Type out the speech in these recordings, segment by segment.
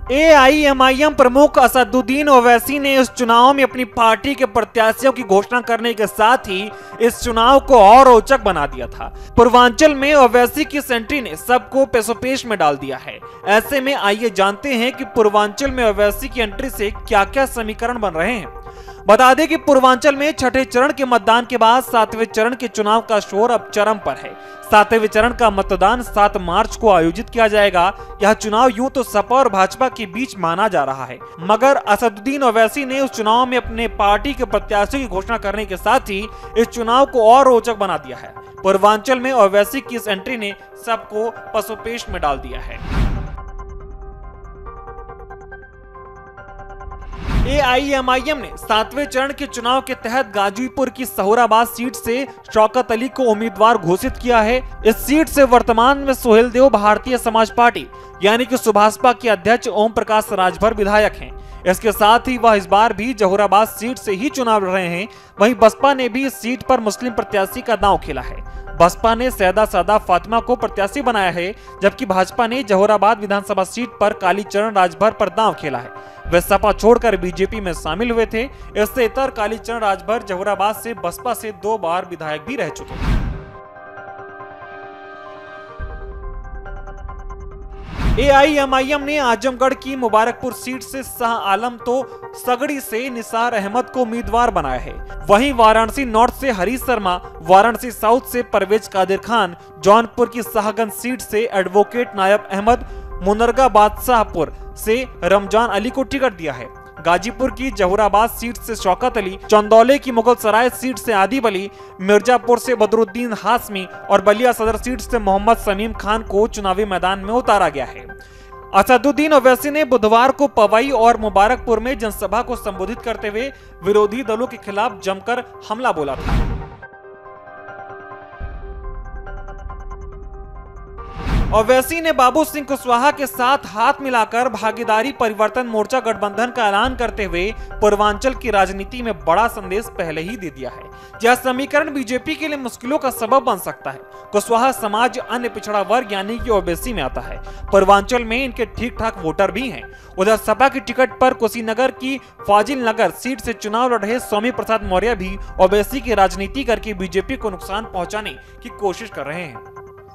AIMIM प्रमुख असदुद्दीन ओवैसी ने इस चुनाव में अपनी पार्टी के प्रत्याशियों की घोषणा करने के साथ ही इस चुनाव को और रोचक बना दिया था। पूर्वांचल में ओवैसी की एंट्री ने सबको पेशोपेश में डाल दिया है। ऐसे में आइए जानते हैं कि पूर्वांचल में ओवैसी की एंट्री से क्या क्या समीकरण बन रहे हैं। बता दें कि पूर्वांचल में छठे चरण के मतदान के बाद सातवें चरण के चुनाव का शोर अब चरम पर है। सातवें चरण का मतदान 7 मार्च को आयोजित किया जाएगा। यह चुनाव यूं तो सपा और भाजपा के बीच माना जा रहा है, मगर असदुद्दीन ओवैसी ने उस चुनाव में अपने पार्टी के प्रत्याशी की घोषणा करने के साथ ही इस चुनाव को और रोचक बना दिया है। पूर्वांचल में ओवैसी की इस एंट्री ने सबको पसोपेश में डाल दिया है। एआईएमआईएम ने सातवें चरण के चुनाव के तहत गाजीपुर की सहुराबाद सीट से शौकत अली को उम्मीदवार घोषित किया है। इस सीट से वर्तमान में सोहेलदेव भारतीय समाज पार्टी यानी कि सुभाषपा के अध्यक्ष ओम प्रकाश राजभर विधायक हैं। इसके साथ ही वह इस बार भी जहुराबाद सीट से ही चुनाव लड़ रहे हैं। वहीं बसपा ने भी इस सीट पर मुस्लिम प्रत्याशी का दांव खेला है। बसपा ने सैयदा सादा फातिमा को प्रत्याशी बनाया है, जबकि भाजपा ने जहुराबाद विधानसभा सीट पर कालीचरण राजभर पर दांव खेला है। वे सपा छोड़कर बीजेपी में शामिल हुए थे। इससे इतर कालीचरण राजभर जहुराबाद से बसपा से 2 बार विधायक भी रह चुके हैं। एआईएमआईएम ने आजमगढ़ की मुबारकपुर सीट से शाह आलम तो सगड़ी से निसार अहमद को उम्मीदवार बनाया है। वहीं वाराणसी नॉर्थ से हरीश शर्मा, वाराणसी साउथ से परवेज कादिर खान, जौनपुर की शाहगंज सीट से एडवोकेट नायब अहमद, मुनरगा बादशाहपुर से रमजान अली को टिकट दिया है। गाजीपुर की जहुराबाद सीट से शौकत अली, चंदौली की मुगल सराय सीट से आदिब अली, मिर्जापुर से बदरुद्दीन हाशमी और बलिया सदर सीट से मोहम्मद समीम खान को चुनावी मैदान में उतारा गया है। असदुद्दीन ओवैसी ने बुधवार को पवई और मुबारकपुर में जनसभा को संबोधित करते हुए विरोधी दलों के खिलाफ जमकर हमला बोला था। ओवैसी ने बाबू सिंह कुशवाहा के साथ हाथ मिलाकर भागीदारी परिवर्तन मोर्चा गठबंधन का ऐलान करते हुए पूर्वांचल की राजनीति में बड़ा संदेश पहले ही दे दिया है। यह समीकरण बीजेपी के लिए मुश्किलों का सबब बन सकता है। कुशवाहा समाज अन्य पिछड़ा वर्ग यानी कि ओबीसी में आता है। पूर्वांचल में इनके ठीक ठाक वोटर भी हैं। उधर सपा की टिकट पर कुशीनगर की फाजिल नगर सीट से चुनाव लड़ रहे स्वामी प्रसाद मौर्य भी ओबीसी की राजनीति करके बीजेपी को नुकसान पहुंचाने की कोशिश कर रहे हैं।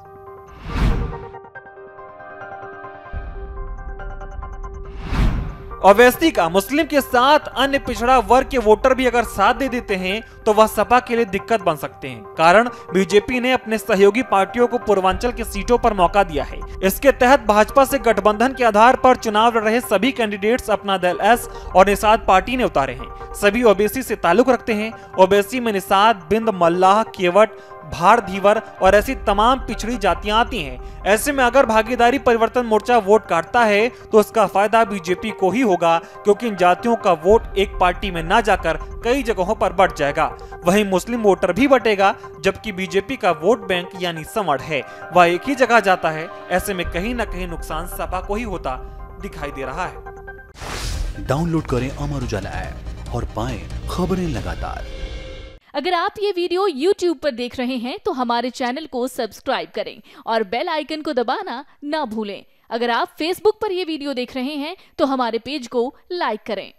ओवैसी का मुस्लिम के साथ अन्य पिछड़ा वर्ग के वोटर भी अगर साथ दे देते हैं तो वह सपा के लिए दिक्कत बन सकते हैं। कारण बीजेपी ने अपने सहयोगी पार्टियों को पूर्वांचल की सीटों पर मौका दिया है। इसके तहत भाजपा से गठबंधन के आधार पर चुनाव लड़ रहे सभी कैंडिडेट्स अपना दल एस और निषाद पार्टी ने उतारे हैं। सभी ओबीसी से ताल्लुक रखते हैं। ओबीसी में निषाद, बिंद, मल्लाह, केवट, भार, धीवर और ऐसी तमाम पिछड़ी जातियां आती हैं। ऐसे में अगर भागीदारी परिवर्तन मोर्चा वोट काटता है तो उसका फायदा बीजेपी को ही होगा, क्योंकि इन जातियों का वोट एक पार्टी में न जाकर कई जगहों पर बंट जाएगा। वहीं मुस्लिम वोटर भी बटेगा, जबकि बीजेपी का वोट बैंक यानी समड़ है वह एक ही जगह जाता है। ऐसे में कहीं न कहीं नुकसान सपा को ही होता दिखाई दे रहा है। डाउनलोड करें अमर उजाला ऐप और पाएं खबरें लगातार। अगर आप ये वीडियो YouTube पर देख रहे हैं तो हमारे चैनल को सब्सक्राइब करें और बेल आइकन को दबाना ना भूलें। अगर आप Facebook पर ये वीडियो देख रहे हैं तो हमारे पेज को लाइक करें।